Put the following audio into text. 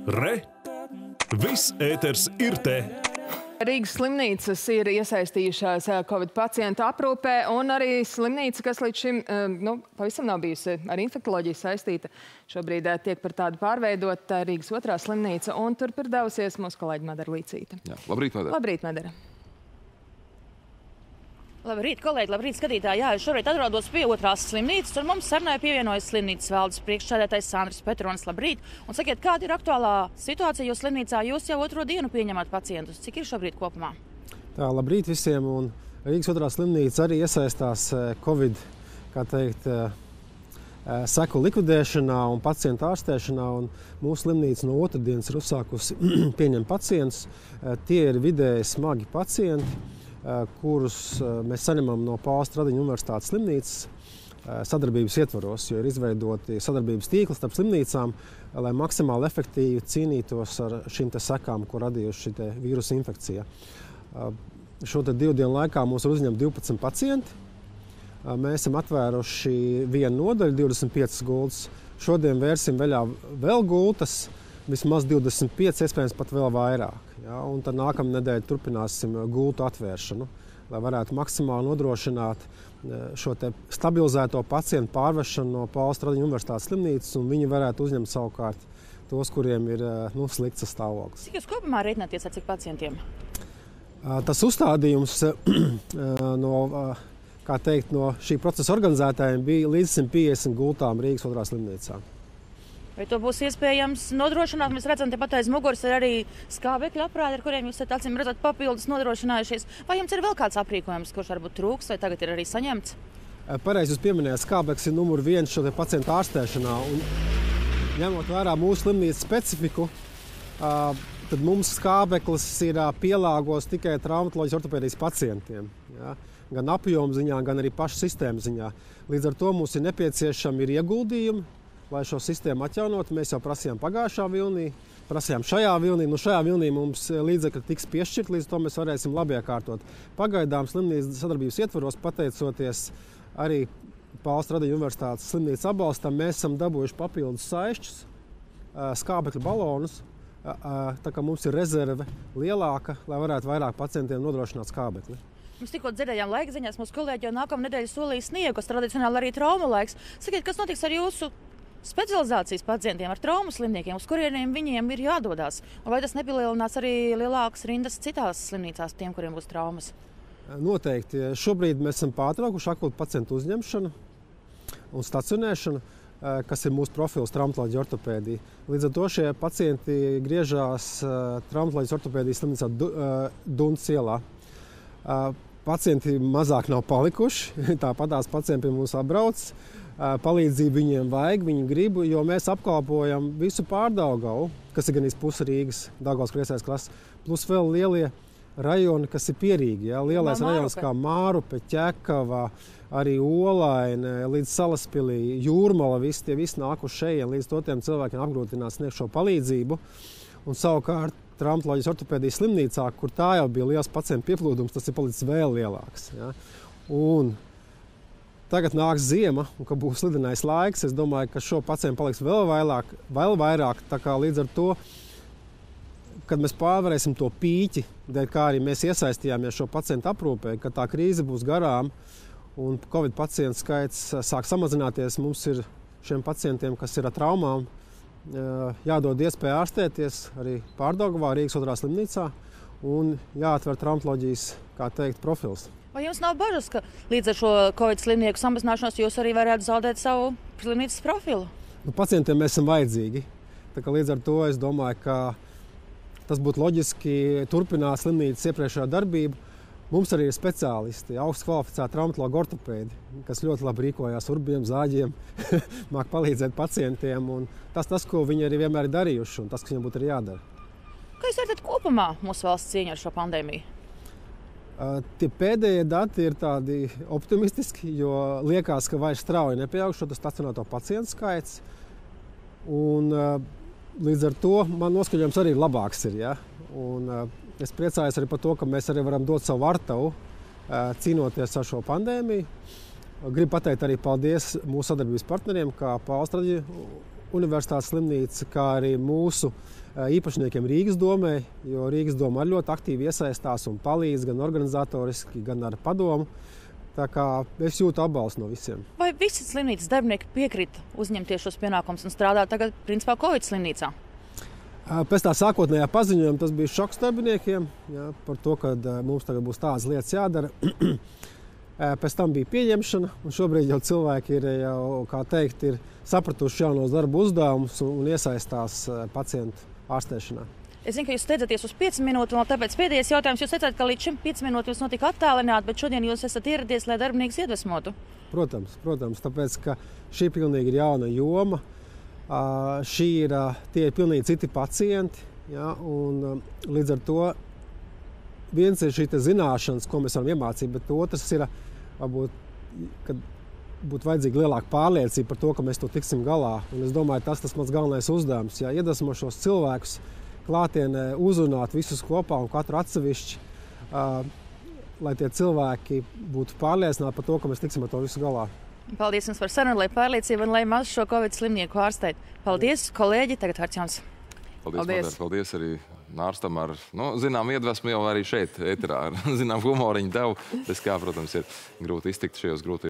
Re! Viss ēters ir te! Rīgas slimnīcas ir iesaistījušās Covid pacientu aprūpē, un arī slimnīca, kas līdz šim pavisam nav bijusi ar infektoloģiju saistīta, šobrīd tiek par tādu pārveidota Rīgas otrā slimnīca, un tur ir devusies mūsu kolēģi Madara Līcīte. Jā, labrīt, Madara. Labrīt, Madara. Labrīt, kolēģi, labrīt, skatītāji. Jā, es šobrīd atrodos pie otrās slimnīcas, un mums sarunai pievienojas slimnīcas valdes priekšsēdētājs Sandris Petronis. Labrīt! Un sakiet, kāda ir aktuālā situācija, jo slimnīcā jūs jau otro dienu pieņemat pacientus? Cik ir šobrīd kopumā? Tā, labrīt visiem, un Rīgas otrā slimnīca arī iesaistās Covid, kā teikt, seku likvidēšanā un pacientu ārstēšanā, un mūsu slimnīca no otrdienas ir uzsākusi pieņemt pacientus. Tie ir vidēji smagi pacienti, kurus mēs saņemam no Pāvila Stradiņa Universitātes slimnīcas sadarbības ietvaros, jo ir izveidoti sadarbības tīkli starp slimnīcām, lai maksimāli efektīvi cīnītos ar šīm sekām, ko radījuši šī vīrusa infekcija. Šo 2 dienu laikā mums ir uzņemti 12 pacienti. Mēs esam atvēruši vienu nodaļu, 25 gultas. Šodien vērsim vēl gultas, vismaz 25, iespējams pat vēl vairāk. Ja, un tad nākamā nedēļa turpināsim gultu atvēršanu, lai varētu maksimāli nodrošināt šo stabilizēto pacientu pārvešanu no Pāvila Stradiņa Universitātes slimnīcas, un viņi varētu uzņemt savukārt tos, kuriem ir slikts stāvoklis. Cik jūs kopumā reiķināties ar cik pacientiem? Tas uzstādījums no šī procesa organizētājiem bija līdz 150 gultām Rīgas otrā slimnīcā. Vai to būs iespējams nodrošināt? Mēs redzam, tepat aiz muguras ir arī skābekļa aprādi, ar kuriem jūs acīm redzat papildus nodrošinājušies. Vai jums ir vēl kāds aprīkojums, kurš varbūt trūks, vai tagad ir arī saņemts? Pareizi jūs pieminējāt, skābeklis ir numur 1 šo pacientu ārstēšanā. Un, ņemot vērā mūsu slimnīcas specifiku, tad mums skābeklis ir pielāgos tikai traumatoloģijas ortopēdijas pacientiem. Ja? Gan apjoma ziņā, gan arī pašu sistēmu ziņā. Līdz ar to mums ir nepieciešami ieguldījumi, lai šo sistēmu atjaunot. Mēs jau prasījām pagājušā vilnī, prasījām šajā vilnī. Šajā vilnī mums līdzekļi tiks piešķirt, līdz to mēs varēsim labi iekārtot. Pagaidām slimnīcas sadarbības ietvaros, pateicoties arī Pāvila Stradiņa Universitātes slimnīcas atbalstam, mēs esam dabūjuši papildus saišķus, skābekļa balonus, tā kā mums ir rezerve lielāka, lai varētu vairāk pacientiem nodrošināt skābekli. Mēs tikko dzirdējām laika ziņās, mūsu kolēģi jau nākamā nedēļa solīja sniegu, kas tradicionāli arī traumu laiks. Sakiet, kas notiks ar jūsu specializācijas pacientiem, ar traumu slimniekiem, uz kurieniem viņiem ir jādodas? Un vai tas nepalielinās arī lielākas rindas citās slimnīcās tiem, kuriem būs traumas? Noteikti. Šobrīd mēs esam pārtraukuši akūtu pacientu uzņemšanu un stacionēšanu, kas ir mūsu profils traumatoloģija ortopēdija. Līdz ar to šie pacienti griežās traumatoloģijas ortopēdijas slimnīcā Dunas ielā. Pacienti mazāk nav palikuši, tāpatās pacienti pie mums atbrauc. Palīdzību viņiem vajag, viņi grib, jo mēs apkalpojam visu Pārdaugavu, kas ir gan puse Rīgas, Daugavas Kriesais klases, plus vēl lielie rajoni, kas ir pierīgi. Ja? Lielais rajons kā Mārupe, Ķekava, arī Olaine, līdz Salaspilī, Jūrmala, tie visi nākuši šeit, līdz to tiem cilvēkiem apgrūtinās sniegt šo palīdzību. Un savukārt traumatoloģijas ortopēdijas slimnīcā, kur tā jau bija liels pacientu pieplūdums, tas ir palicis vēl lielāks. Ja? Un tagad nāks ziema, un kad būs slidenais laiks, es domāju, ka šo pacientu paliks vēl vairāk. Tā kā līdz ar to, kad mēs pārvarēsim to pīķi, dēļ kā arī mēs iesaistījāmies šo pacientu aprūpē, kad tā krīze būs garām un Covid pacientu skaits sāk samazināties, mums ir šiem pacientiem, kas ir ar traumām, jādod iespēja ārstēties arī Pārdaugavā, Rīgas otrā slimnīcā, un jāatver traumatoloģijas, kā teikt, profils. Vai jums nav bažas, ka līdz ar šo Covid slimnieku samazināšanos jūs arī varētu zaudēt savu slimnīcas profilu? Pacientiem mēs esam vajadzīgi. Tā kā līdz ar to es domāju, ka tas būtu loģiski turpināt slimnīcas iepriekšējā darbību. Mums arī ir speciālisti, augsts kvalificēti traumatologi ortopēdi, kas ļoti labi rīkojās urbiem, zāģiem, māk palīdzēt pacientiem. Un tas, ko viņi arī vienmēr ir darījuši, un tas, kas viņiem būtu arī jādara. Kā jūs vērtējat kopumā mūsu valsts cīņu ar šo pandēmiju? Tie pēdējie dati ir tādi optimistiski, jo liekas, ka vairs strauji nepieaug šo stacionēto pacientu skaits. Un līdz ar to man noskaņojums arī labāks ir. Ja? Un es priecājos arī par to, ka mēs arī varam dot savu artavu cīnoties ar šo pandēmiju. Gribu pateikt arī paldies mūsu sadarbības partneriem, kā Pāvila Stradiņa universitātes slimnīca, kā arī mūsu īpašniekiem Rīgas domē, jo Rīgas doma arī ļoti aktīvi iesaistās un palīdz gan organizatoriski, gan ar padomu. Tā kā es jūtu atbalstu no visiem. Vai visi slimnīcas darbinieki piekrita uzņemties šos pienākumus un strādāt tagad, principā, Covid slimnīcā? Pēc tā sākotnējā paziņojuma tas bija šoks darbiniekiem, par to, ka mums tagad būs tādas lietas jādara. Pēc tam bija pieņemšana, un šobrīd jau cilvēki ir, kā teikt, ir sapratuši jaunos darba uzdevumus un iesaistās pacientu ārstēšanā. Es zinu, ka jūs steidzaties uz 5 minūtes, un tāpēc pēdējais jautājums. Jūs teicāt, ka līdz šim 5 minūtes jūs notika attālināt, bet šodien jūs esat ieradies, lai darbinieks iedvesmotu. Protams, tāpēc, ka šī pilnīgi ir jauna joma. Tie ir pilnīgi citi pacienti, un līdz ar to viens ir šī zināšanas, ko mēs varam iemācīt, bet otrs ir, varbūt, kad būtu vajadzīga lielāka pārliecība par to, ka mēs to tiksim galā. Un es domāju, tas mans galvenais uzdevums, iedvesmo šos cilvēkus klātienē, uzrunāt visus kopā un katru atsevišķi, lai tie cilvēki būtu pārliecināti par to, ka mēs tiksim ar to visu galā. Paldies jums par sarunu, lai pārliecību un lai maz šo Covid slimnieku ārstēt. Paldies, kolēģi, tagad vārds jums. Paldies arī ārstam ar, zinām, iedvesmu jau arī šeit, ēterā, ar zinām humoriņu tev, bez kā, protams, ir grūti iztikt šajos grūtajos